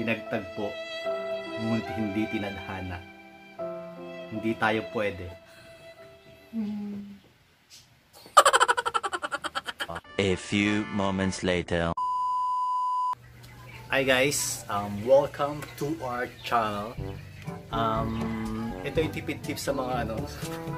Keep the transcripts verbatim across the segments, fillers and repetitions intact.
pinagtagpo, ngunit hindi tinadhana. Hindi tayo pwede. Hmm. A few moments later. Hi guys, um, welcome to our channel. Um, ito yung tipid tips sa mga ano,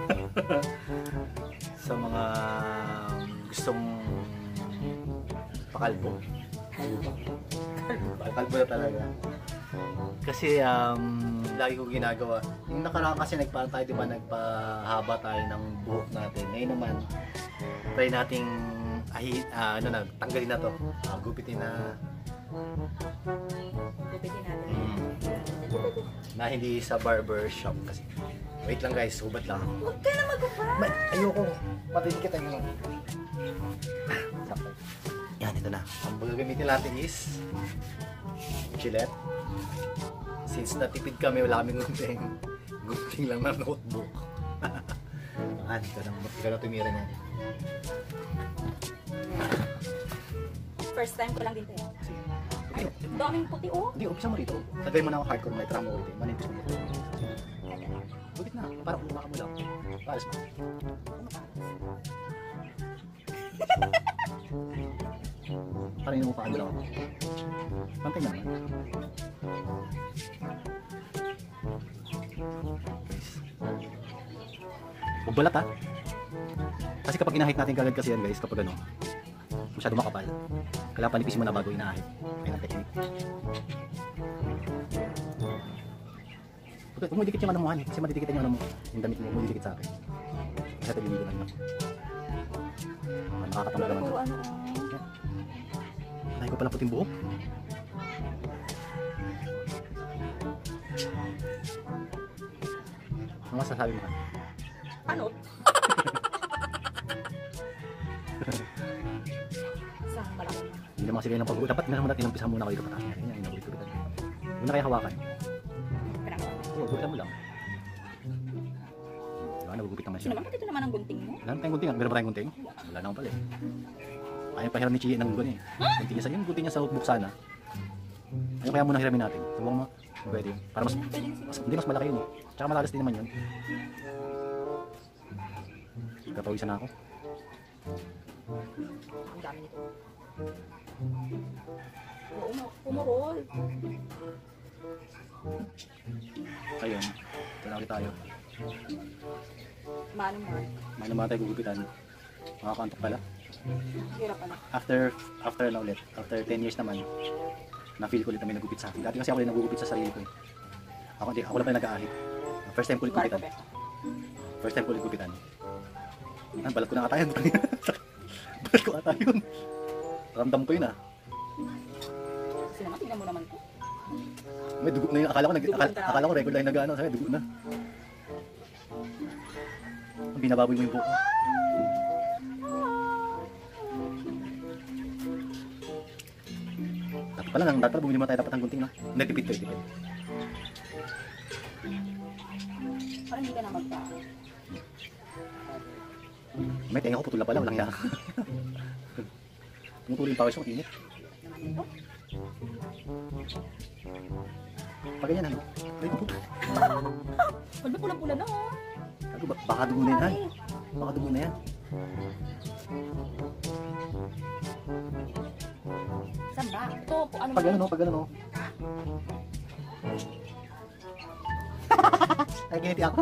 sa mga gustong pakalbo. Pakalbo na talaga. Kasi um, lagi ko ginagawa. Yung nakaraan kasi nagpa tayo, di ba, nagpahaba tayo ng buhok natin. Ngayon naman, try nating ahi, uh, ano na, tanggalin na to. Uh, gupitin na. Gupitin natin. Mm, na hindi sa barber shop kasi. Wait lang guys, hubat lang. Huwag ka na magupad. May, ayoko. Patinikit tayo lang. Yan, ito na. Ang gagamitin natin is Gillette. Since natipid kami, wala kaming gunting. Gunting lang na notebook. Ah, ito na. Ito na tumira niya. First time ko lang din tayo. Sige. Daming puti oh. Hindi, umpisa mo rito. Lagay mo na ako hardcore, may tramo ulit. Manipis mo. Gupit na. Parang umaka mo lang. Paras mo. Parang yung mukhaan mo lang. Pantay naman. Huwag balat ha. Kasi kapag inahit natin kagad kasi yan guys, kapag ano, masyado makapal. Kailangan panipisin mo na bago inahit. Ayun ang technique. Huwag mo idikit yung ano mo han, kasi madidikitan yung ano mo. Yung damit mo, mo didikit sa akin. Kasi tagilido lang lang. Nakakatamad naman. Puro ano Dahil ko pala puting buhok. Ano masasabi mo ka? Ano? Isang malaki na. Hindi naman kasi kayo ng pag-uwi. Dapat nga naman natin inumpisahan muna kayo kapataas. Yan, yan, inagulit-gulitan. Huwag na kayo hawakan. Parang Oo, gulitan mo lang. Diba, nagugupit naman Sino siya. naman pati ito naman ang gunting mo? Wala naman tayong gunting. Meron ba tayong gunting? Wala naman pala eh. Ayaw pa hiram ni Chi ng gun eh. Gunting niya sa yung gunting niya sa notebook sana. Ayaw kaya muna hiramin natin. Subang mo. Pwede yun. Para mas, mas, hindi mas malaki yun eh. Tsaka malalas din naman yun. Kapawisan na ako. Ang dami nito. Oo, pumurol. Ayun. Ito na ulit tayo. Mano mo. May naman tayo gugupitan. Makakantok pala. Hirap pala. After, after na ulit. After ten years naman. Na-feel ko ulit na may nagugupit sa akin. Dati kasi ako rin nagugupit sa sarili ko eh. Ako, hindi, ako lang pala nag-aahit. First time ko ulit gupitan. First time ko ulit gupitan. Ah, balat ko na ata yun. Balat ko ata yun. Ramdam ko yun ah. Kasi naman, tingnan mo naman ko. May dugo na yun. Akala ko, nag, Dugo akala, na. akala ko record lang nag-ano. Sabi, dugo na. Binababoy mo yung buhok. Dapat pala nang dapat bumili mo tayo dapat ng gunting na. Hindi, tipid to, tipid. Parang hindi ka na magpa. May tenga ko putula pala, walang hiya. Tumutuloy yung pawis mo, init. Naman ito. Pag ganyan ano? Ay, puto. Wala pula-pula na oh. Ano ba? Baka dugo na yan, ha? Baka dugo na yan. Saan ba? Ito, po, ano Pag ano, no? Pag ano, no? Ay, kiniti ako.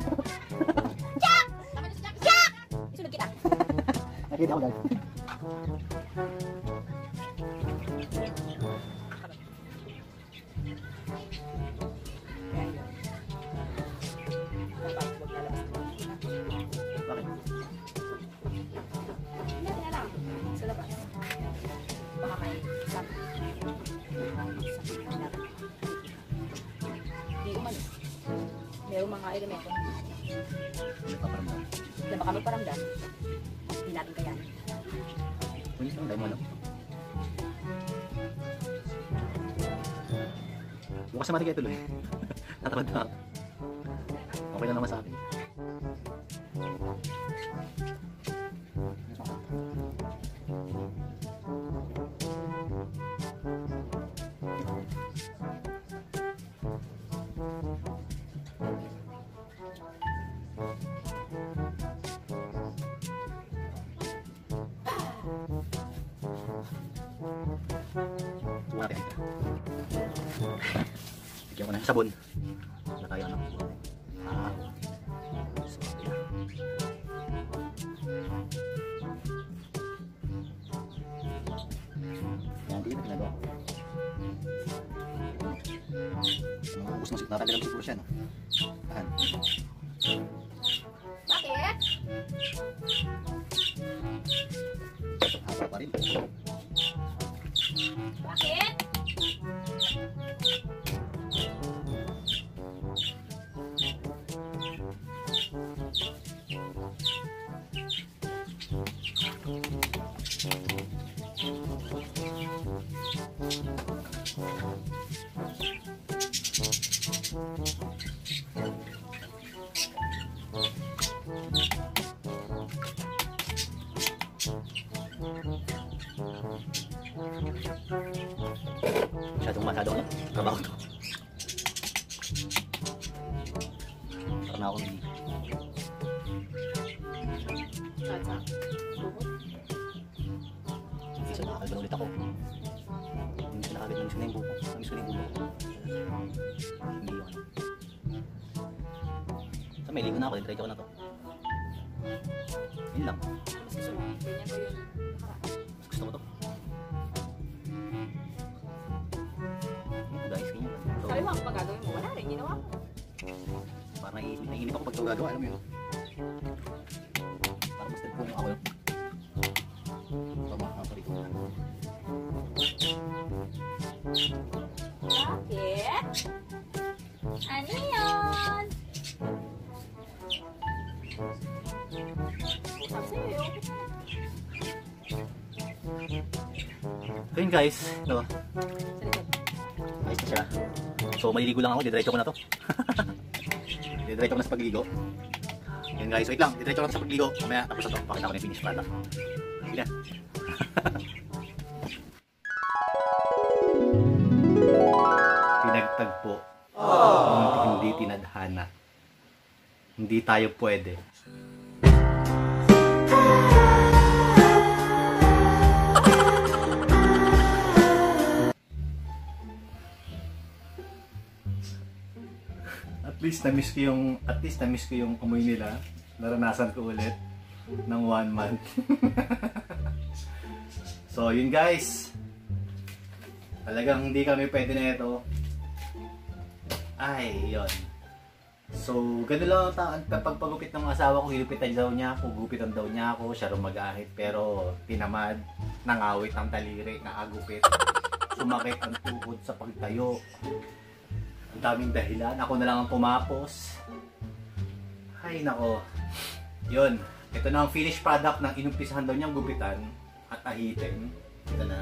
Isunod kita. Ay, kiniti ako, guys. Ayan yun. Dapat huwag lalabas ko. Bakit? Hindi na lang. Sa labas. Baka may isang. Hindi umano. Merong mga elemento. Hindi pa parang dami. Na baka magparamdam. Hindi natin kayanin. Uy, ang dahil mo alam. Bukas naman kayo tuloy. Natamad na ako. Okay na naman sa akin. natin ito. Bigyan ko na yung sabon. Wala tayo ano. Ah. So, yeah. Yan, hindi na ginagawa ko. Mga ubus ng natanggalan siguro siya, no? Tahan. Bakit? Haba pa rin. Bakit? Masyadong masyadong ano, trabaho to. Para na akong Tata. Bukod. isa nakakalban ulit ako. Hindi siya nakabit, namiss ko na yung buko. Namiss ko na yung buko. Hindi yun. So may ligo na ako, diretso ko na to. Yun lang. Mas gusto mo. Ganyan ko yun. Nakaraan. Gusto ko to. Ito guys, ganyan. So, Sabi mo ang pagagawin mo. Wala rin. Ginawa mo. parang naiinip naiinip ako pag ito gagawa, alam mo yun. Parang mas nagpuno ako yun. Tama, kapalit ko na. Bakit? Ano yun? Usap sa'yo yun. So yun guys, ito. Sa likod. Ayos na siya. So maliligo lang ako, didiretso ko na to. Didiretso ko na sa pagligo. Yun guys, wait lang, didiretso ko na sa pagligo. Mamaya tapos na to, pakita ko na yung finish product. Sige na. Pinagtagpo. Ngunit hindi tinadhana. Hindi tayo pwede. At least na-miss ko yung at least na-miss ko yung amoy nila. Naranasan ko ulit ng one month. So yun guys. Talagang hindi kami pwede na ito. Ay, yun. So, gano'n lang ang ta- kapag pagupit ng asawa ko, hilupitan daw niya ako, gupitan daw niya ako, siya rin mag-ahit. Pero, tinamad, nangawit ang daliri, naagupit. Sumakit ang tuhod sa pagtayo. Ang daming dahilan, ako na lang ang pumapos. Ay, nako. Yun, ito na ang finished product ng inumpisahan daw niyang gupitan at ahitin. Ito na.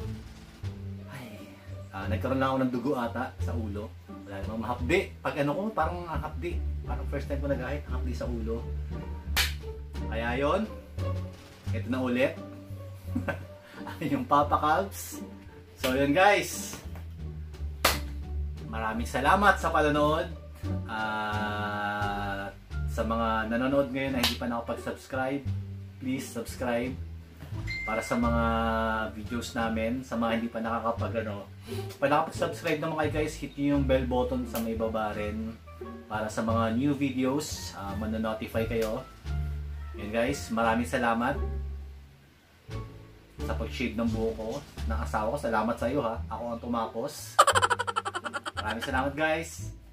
Uh, nagkaroon lang ako ng dugo ata sa ulo. Wala namang mahapdi. Pag ano ko, parang hapdi. Parang first time ko nag-ahit, hapdi sa ulo. Kaya yon, ito na ulit. Yung Papa Calves. So yun guys. Maraming salamat sa panonood. Uh, sa mga nanonood ngayon na hindi pa nakapag-subscribe, please subscribe. Para sa mga videos namin, sa mga hindi pa nakakapag ano, pa nakapag-subscribe naman kayo guys, hit nyo yung bell button sa may baba rin para sa mga new videos, uh, manonotify kayo. Yun guys, maraming salamat sa pag-shave ng buhok ko ng asawa ko. Salamat sa iyo ha, ako ang tumapos. Maraming salamat guys.